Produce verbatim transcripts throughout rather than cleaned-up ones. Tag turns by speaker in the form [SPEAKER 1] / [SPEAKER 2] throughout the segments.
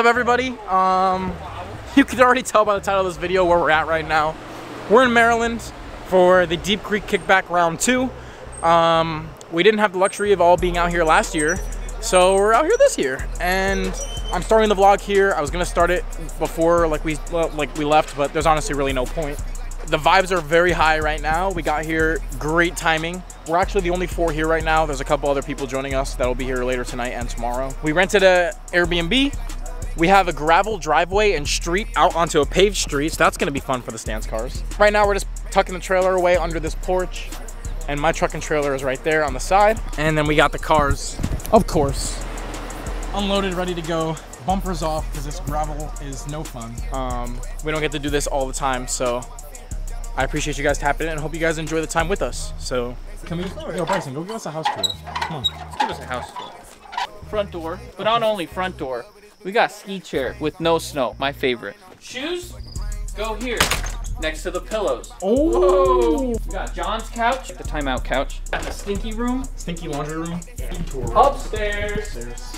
[SPEAKER 1] What's up, everybody? Um, you can already tell by the title of this video where we're at right now. We're in Maryland for the Deep Creek Kickback round two. Um, we didn't have the luxury of all being out here last year, so we're out here this year. And I'm starting the vlog here. I was gonna start it before like we well, like we left, but there's honestly really no point. The vibes are very high right now. We got here, great timing. We're actually the only four here right now. There's a couple other people joining us that'll be here later tonight and tomorrow. We rented a Airbnb. We have a gravel driveway and street out onto a paved street, so that's gonna be fun for the stance cars. Right now we're just tucking the trailer away under this porch, and my truck and trailer is right there on the side. And then we got the cars, of course, unloaded, ready to go. Bumpers off, because this gravel is no fun. Um, we don't get to do this all the time, so I appreciate you guys tapping in and hope you guys enjoy the time with us. So, can we, yo, Bryson, go give us a house tour. Come on.
[SPEAKER 2] Let's give us a house tour. Front door, but not only front door, we got ski chair with no snow, my favorite. Shoes, go here, next to the pillows.
[SPEAKER 1] Oh!
[SPEAKER 2] Whoa. We got John's couch, the timeout couch. Got the stinky room.
[SPEAKER 1] Stinky laundry room. Tour.
[SPEAKER 2] Upstairs. Upstairs.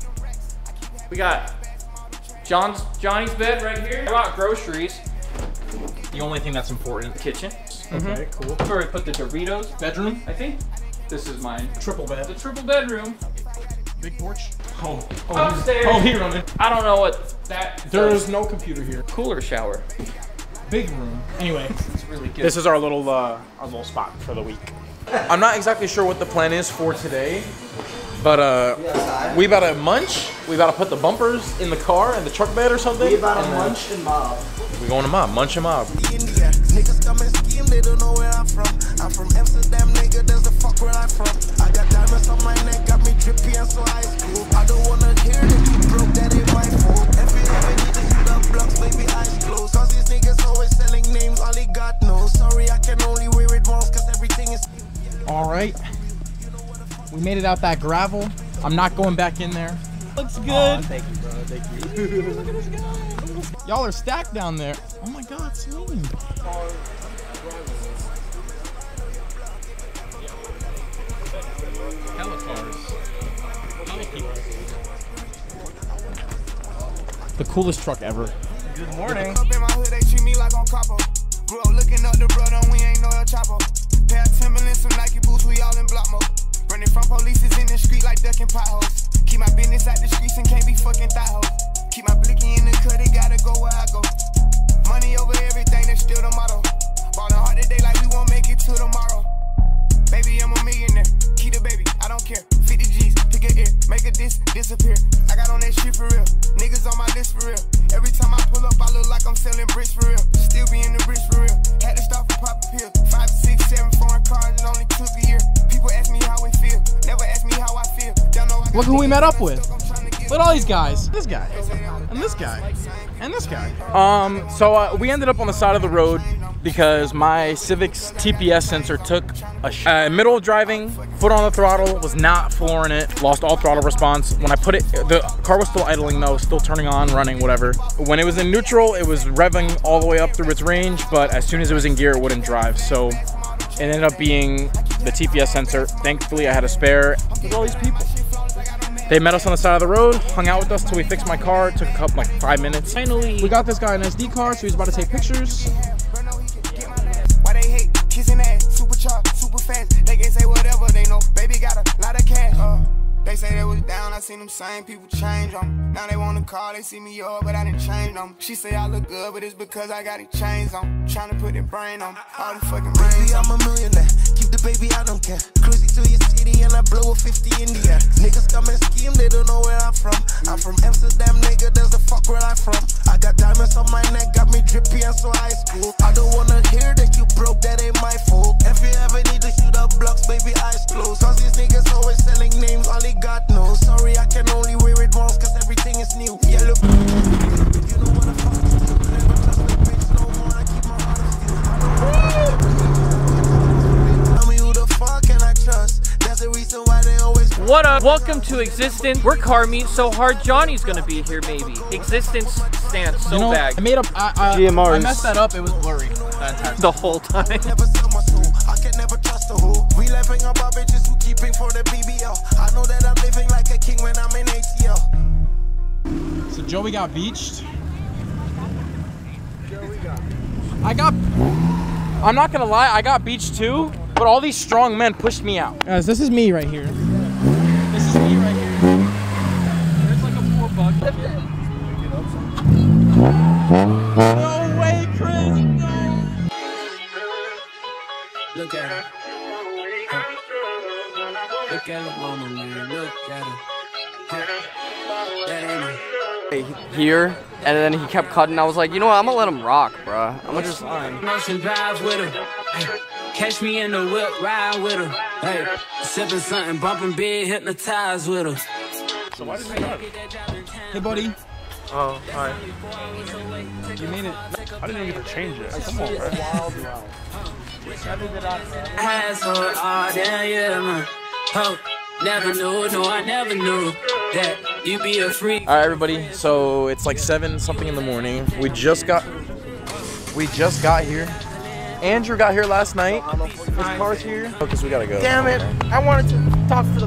[SPEAKER 2] We got John's Johnny's bed right here. I brought groceries.
[SPEAKER 1] The only thing that's important.
[SPEAKER 2] Kitchen.
[SPEAKER 1] Okay,
[SPEAKER 2] mm-hmm.
[SPEAKER 1] cool.
[SPEAKER 2] Where we put the Doritos.
[SPEAKER 1] Bedroom.
[SPEAKER 2] I think this is mine.
[SPEAKER 1] Triple bed.
[SPEAKER 2] The triple bedroom.
[SPEAKER 1] Big porch. Oh, oh
[SPEAKER 2] upstairs.
[SPEAKER 1] Oh, here on it.
[SPEAKER 2] I don't know what that.
[SPEAKER 1] There
[SPEAKER 2] does.
[SPEAKER 1] is no computer here.
[SPEAKER 2] Cooler shower.
[SPEAKER 1] Big room. Anyway,
[SPEAKER 2] it's really good.
[SPEAKER 1] This is our little uh, our little spot for the week. I'm not exactly sure what the plan is for today, but uh, we about to munch. We about to put the bumpers in the car and the truck bed or something.
[SPEAKER 3] We about to munch and mob.
[SPEAKER 1] We going to mob, munch and mob.
[SPEAKER 3] Niggas come and scheme, they don't know where I'm from. I'm from Amsterdam, nigga, that's the fuck where I'm from. I got diamonds on my neck, got me drippy and so high school. I don't wanna hear that you broke, that ain't my fault. If you ever need to shoot up blocks, baby, eyes closed. Cause these niggas always selling names, only God knows. Sorry, I can only wear it once, cause everything is...
[SPEAKER 1] Alright, we made it out that gravel. I'm not going back in there. Looks good. Oh, thank you, bro, thank you. Look at this guy. Y'all are stacked down there. Oh my God, it's mean. Hella cars. Hella people. The coolest truck ever.
[SPEAKER 2] Good morning.
[SPEAKER 4] Up in my hood, they treat me like on copper. Grew up looking up the brother, we ain't no El Chapo. Pair of Timberlands, some Nike boots, we all in block mode. Running from police in the street like ducking potholes. Keep my business out the streets and can't be fucking thigh hoes. Keep my blicky in the cut, it gotta go where I go. Money over everything, that's still the motto. Ballin' hard today like we won't make it till tomorrow. Baby, I'm a millionaire. Keep the baby, I don't care. fifty G's, pick a ear, make a dis disappear. I got on that shit for real. Niggas on my list for real. Every time I pull up, I look like I'm selling bricks for real. Still be in the bricks for real. Had to stop for pop a pill. Five, six, seven foreign cars, it only took a year. People ask me how it feel. Never ask me how I feel. Don't know.
[SPEAKER 1] Look who we met up with. Look at all these guys. This guy. And this guy. And this guy. Um, so uh, we ended up on the side of the road because my Civic's T P S sensor took a sh uh, middle of driving, foot on the throttle, was not flooring it, lost all throttle response. When I put it, the car was still idling though, still turning on, running, whatever. When it was in neutral, it was revving all the way up through its range, but as soon as it was in gear, it wouldn't drive. So it ended up being the T P S sensor. Thankfully, I had a spare. Look at all these people. They met us on the side of the road, hung out with us till we fixed my car. It took a couple, like five minutes. Finally, we got this guy an S D card, so he's about to take pictures.
[SPEAKER 4] Why they hate kissing ass, super charged, super fast. They can say whatever they know. Baby got a lot of cash. Uh, they say they was down, I seen them same people change on. Now they wanna call, they see me up, but I didn't change them. She say I look good, but it's because I got it chains on. Trying to put it brain on, all the fucking brains. I'm a millionaire. The baby, I don't care. Cruising to your city and I blow a fifty in the air. Niggas come and scheme, they don't know where I'm from. I'm from Amsterdam, nigga, that's the fuck where I'm from. I got diamonds on my neck, got me drippy and so high school. I don't wanna hear that you broke, that ain't my fault. If you ever need to shoot up blocks, baby, eyes closed. Cause these niggas always selling names, only God knows. Sorry, I can only wear it once, cause everything is new. Yellow. You know what the fuck is still. Never trust the bitch no more, I keep my heart still.
[SPEAKER 2] What up? Welcome to Existence. We're car meet so hard, Johnny's gonna be here maybe. Existence stance so
[SPEAKER 1] you know,
[SPEAKER 2] bad.
[SPEAKER 1] I made up, I, I,
[SPEAKER 5] G M Rs.
[SPEAKER 1] I messed that up, it was blurry. Fantastic.
[SPEAKER 2] The whole time.
[SPEAKER 3] Never sell my soul, I can never trust a hoe. We laughing about bitches who keeping for the B B L. I know that I'm living like a king when I'm in A T L.
[SPEAKER 1] So Joey got beached. Joey got beached. I got, I'm not gonna lie, I got beached too, but all these strong men pushed me out. Guys, this is me right here. This is me right here. There's like a four buck. No way, Chris, no!
[SPEAKER 5] Look at her. Look at her mama, man. Look at her. That ain't it.
[SPEAKER 6] Here, and then he kept cutting. I was like, you know what? I'm gonna let him rock, bro. I'm gonna just.
[SPEAKER 5] Motion drive with her. Hey, catch me in the whip, ride with her. Hey, sipping something, bumping big, hypnotized with her.
[SPEAKER 1] So why did you run? Hey, buddy.
[SPEAKER 7] Oh, hi.
[SPEAKER 1] You made it.
[SPEAKER 7] I didn't even get to change it. Come on, man.
[SPEAKER 1] Wild, wild.
[SPEAKER 5] Asshole, oh damn, yeah, man. Oh, never knew, no, I never knew that you be a freak.
[SPEAKER 1] All right, everybody. So it's like seven something in the morning. We just got, we just got here. Andrew got here last night. His car's here. Oh, because we gotta go.
[SPEAKER 7] Damn it! I wanted to talk for the.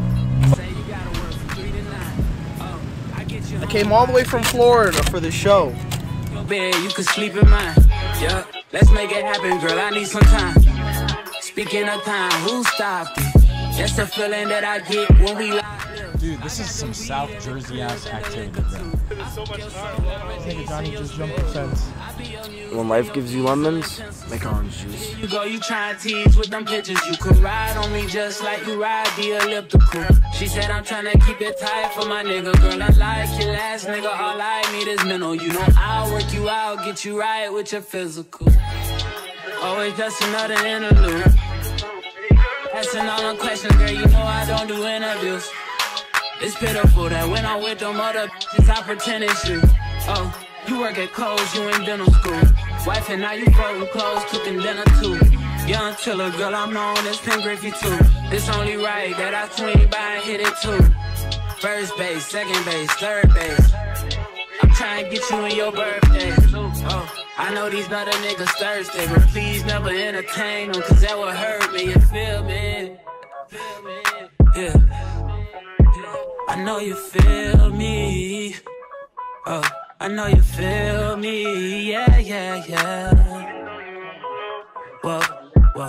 [SPEAKER 7] I came all the way from Florida for the show.
[SPEAKER 5] Bed, you can sleep in mine. Yeah, let's make it happen, girl. I need some time. Speaking of time, who stopped it? That's the feeling that I get when we live.
[SPEAKER 1] Dude, this is some South Jersey ass activity, bro. Hey, Johnny just jumped the fence.
[SPEAKER 6] When life gives you lemons, make orange juice.
[SPEAKER 5] You go, you try and tease with them pictures. You could ride on me just like you ride the elliptical. She said I'm trying to keep it tight for my nigga. Girl, I like your last nigga. All I need is mental. You know I'll work you out, get you right with your physical. Always just another interlude. Asking all them questions, girl, you know I don't do interviews. It's pitiful that when I'm with them other bitches, I pretend it's you. Oh, you work at Kohl's, you in dental school. Wife and now you folding clothes, cooking dinner too. Young Tiller, girl, I'm known as Pin Griffey too. It's only right that I swing by and hit it too. First base, second base, third base. I'm trying to get you in your birthday. Oh, I know these other niggas thirsty, but please never entertain them, cause that would hurt me, you feel me? Yeah. I know you feel me. Oh, I know you feel me. Yeah, yeah, yeah. Whoa, whoa.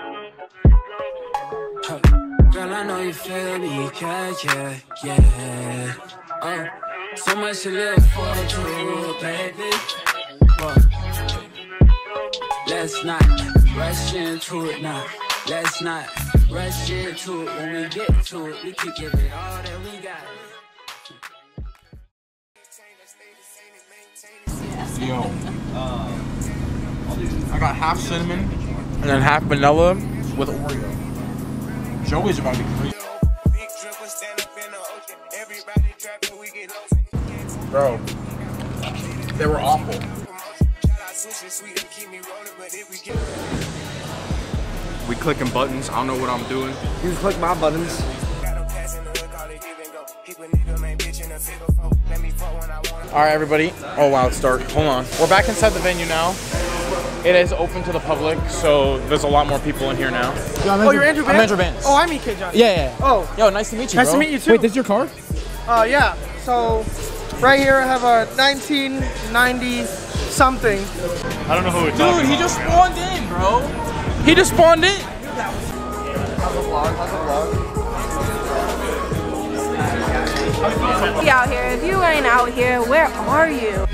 [SPEAKER 5] Oh, girl, I know you feel me. Yeah, yeah, yeah. Oh, so much to live for, too, baby. Whoa. Let's not rush into it now. Let's not rush into it. When we get to it, we can give it all that we got.
[SPEAKER 1] Yo, I got half cinnamon and then half vanilla with Oreo. Joey's about to be crazy. Bro, they were awful. We clicking buttons. I don't know what I'm doing.
[SPEAKER 6] You just click my buttons.
[SPEAKER 1] All right, everybody. Oh wow, it's dark. Hold on. We're back inside the venue now. It is open to the public, so there's a lot more people in here now.
[SPEAKER 7] Yo, oh, you're Andrew Vance?
[SPEAKER 1] I'm Andrew Vance.
[SPEAKER 7] Oh, I'm E K Johnny.
[SPEAKER 1] Yeah, yeah.
[SPEAKER 7] Oh.
[SPEAKER 1] Yo, nice to meet you,
[SPEAKER 7] Nice
[SPEAKER 1] bro.
[SPEAKER 7] to meet you, too.
[SPEAKER 1] Wait, this is your car?
[SPEAKER 7] Uh, yeah. So, right here I have a nineteen ninety something. I don't know who it's
[SPEAKER 1] Dude, he just spawned in, bro. He just spawned in.
[SPEAKER 6] How's the vlog? How's the vlog?
[SPEAKER 8] Be out here. If you ain't out here, where are you?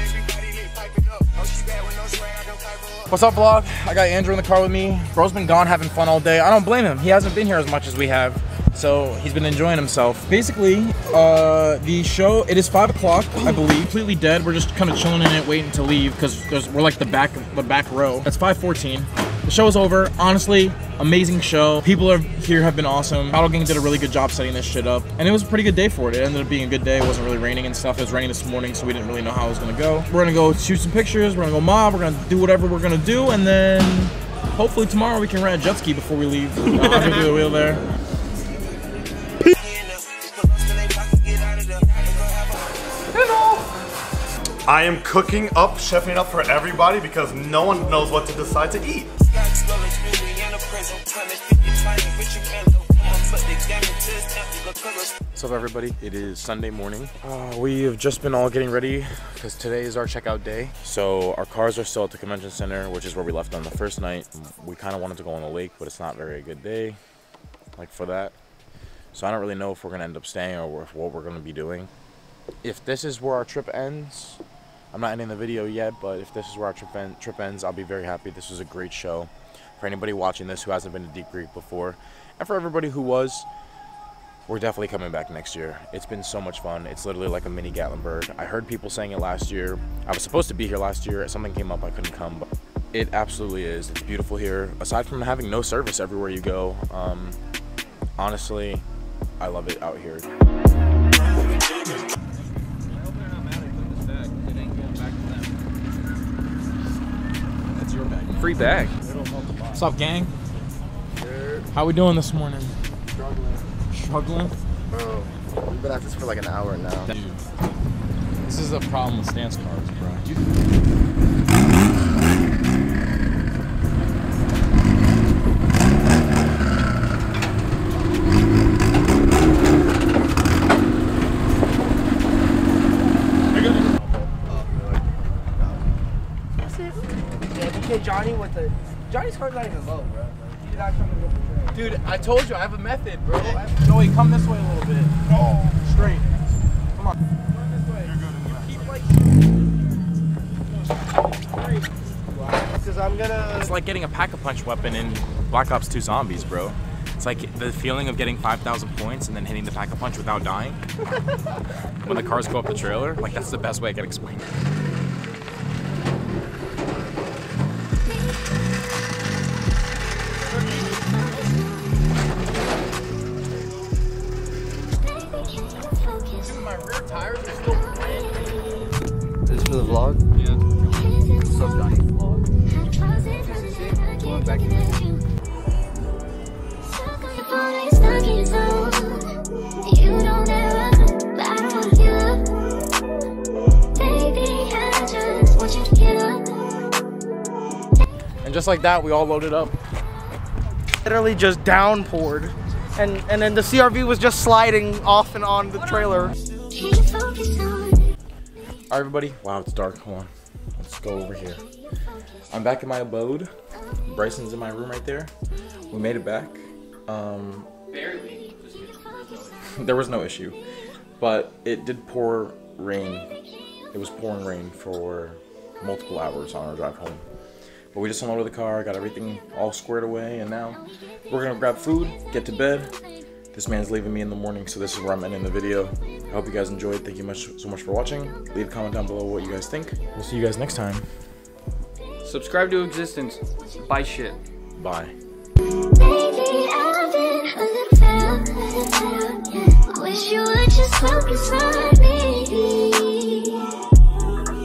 [SPEAKER 1] What's up, vlog? I got Andrew in the car with me. Bro's been gone having fun all day. I don't blame him. He hasn't been here as much as we have, so he's been enjoying himself. Basically, uh, the show, it is five o'clock, I believe. Completely dead. We're just kind of chilling in it, waiting to leave because we're like the back, the back row. That's five fourteen. The show is over. Honestly, amazing show. People are here have been awesome. Battlegang did a really good job setting this shit up, and it was a pretty good day for it. It ended up being a good day. It wasn't really raining and stuff. It was raining this morning, so we didn't really know how it was gonna go. We're gonna go shoot some pictures. We're gonna go mob. We're gonna do whatever we're gonna do, and then hopefully tomorrow we can rent a jet ski before we leave. I'm gonna do the wheel there.
[SPEAKER 9] I am cooking up, chefing up for everybody because no one knows what to decide to eat.
[SPEAKER 1] What's up, everybody? It is Sunday morning. Uh, we have just been all getting ready because today is our checkout day. So our cars are still at the convention center, which is where we left on the first night. We kind of wanted to go on the lake, but it's not very a good day like for that. So I don't really know if we're gonna end up staying or if what we're gonna be doing. If this is where our trip ends, I'm not ending the video yet, but if this is where our trip, end, trip ends, I'll be very happy. This was a great show. For anybody watching this who hasn't been to Deep Creek before, and for everybody who was, we're definitely coming back next year. It's been so much fun. It's literally like a mini Gatlinburg. I heard people saying it last year. I was supposed to be here last year. Something came up, I couldn't come, but it absolutely is. It's beautiful here. Aside from having no service everywhere you go, um, honestly, I love it out here. That's your bag.
[SPEAKER 2] Free bag.
[SPEAKER 1] What's up, gang? How we doing this morning?
[SPEAKER 10] Struggling.
[SPEAKER 1] Struggling?
[SPEAKER 10] Bro, we've been at this for like an hour now.
[SPEAKER 1] Dude, this is the problem with STANCECARs, bro. You
[SPEAKER 7] Johnny with the Johnny's car's not even low, bro. He's not trying to go for trade.
[SPEAKER 1] Dude, I told you I have a method, bro. Joey, come this way a little bit. Oh, straight. Come on. Come this way. Keep like.
[SPEAKER 7] Because I'm gonna.
[SPEAKER 1] It's like getting a pack-a-punch weapon in Black Ops two Zombies, bro. It's like the feeling of getting five thousand points and then hitting the pack-a-punch without dying. When the cars go up the trailer, like that's the best way I can explain it.
[SPEAKER 10] This is for the vlog?
[SPEAKER 2] Yeah.
[SPEAKER 10] What's up, Johnny? Vlog. Going back to
[SPEAKER 1] And just like that, we all loaded up.
[SPEAKER 7] Literally just downpoured. And, and then the C R V was just sliding off and on the trailer.
[SPEAKER 1] Alright, everybody. Wow, it's dark. Hold on. Let's go over here. I'm back in my abode. Bryson's in my room right there. We made it back. Um,
[SPEAKER 2] Barely.
[SPEAKER 1] there was no issue. But it did pour rain. It was pouring rain for multiple hours on our drive home. But we just unloaded the car, got everything all squared away, and now we're gonna grab food, get to bed. This man's leaving me in the morning, so this is where I'm ending the video. I hope you guys enjoyed. Thank you much so much for watching. Leave a comment down below what you guys think. We'll see you guys next time.
[SPEAKER 2] Subscribe to Existence. Buy shit.
[SPEAKER 1] Bye.
[SPEAKER 11] Wish you would just focus on